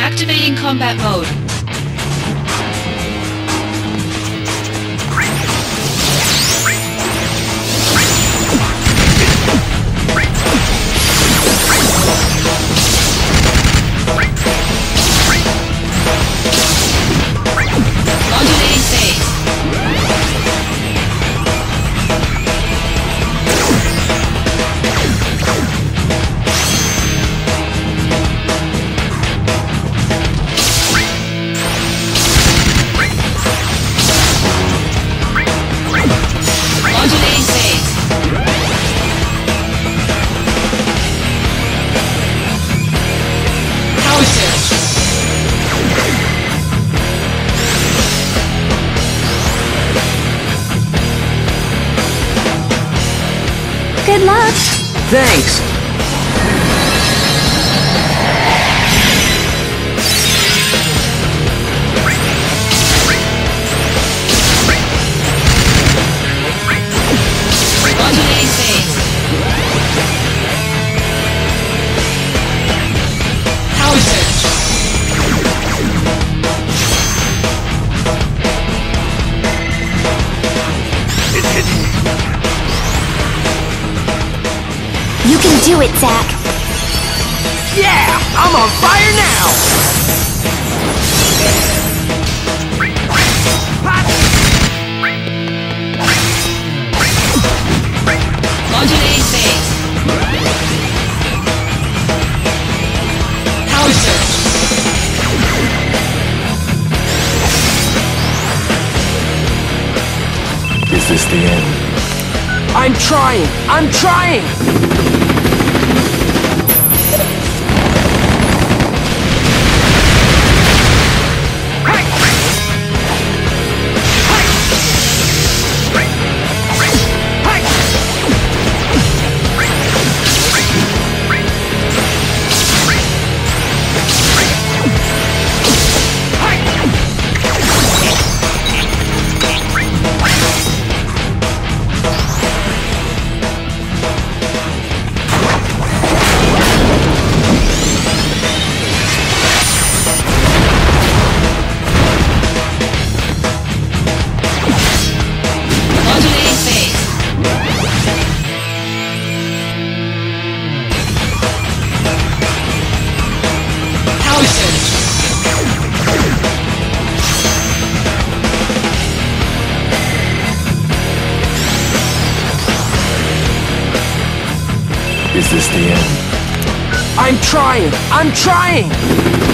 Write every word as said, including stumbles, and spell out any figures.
Activating combat mode. Modulating phase. Modulating phase. Power surge. Good luck. Thanks. Modulating phase. Power surge. It's hitting me. You can do it, Zach. Yeah! I'm on fire now! Modulating phase. Power surge. Is this the end? I'm trying! I'm trying! Modulating phase. Power surge. Is this the end? I'm trying! I'm trying!